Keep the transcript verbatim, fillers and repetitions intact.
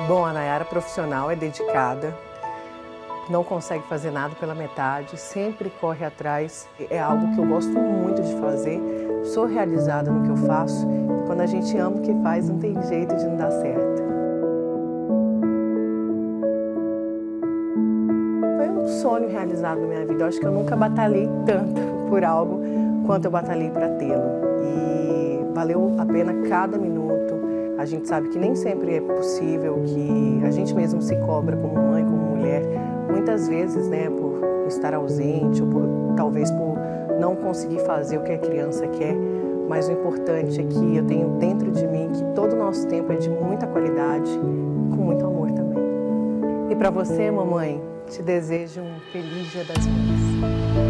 Bom, a Nayara profissional é dedicada, não consegue fazer nada pela metade, sempre corre atrás. É algo que eu gosto muito de fazer, sou realizada no que eu faço. Quando a gente ama o que faz, não tem jeito de não dar certo. Foi um sonho realizado na minha vida. Eu acho que eu nunca batalhei tanto por algo quanto eu batalhei para tê-lo. E valeu a pena cada minuto. A gente sabe que nem sempre é possível, que a gente mesmo se cobra como mãe, como mulher. Muitas vezes, né, por estar ausente ou por, talvez por não conseguir fazer o que a criança quer. Mas o importante é que eu tenho dentro de mim que todo o nosso tempo é de muita qualidade, com muito amor também. E para você, mamãe, te desejo um feliz Dia das Mães.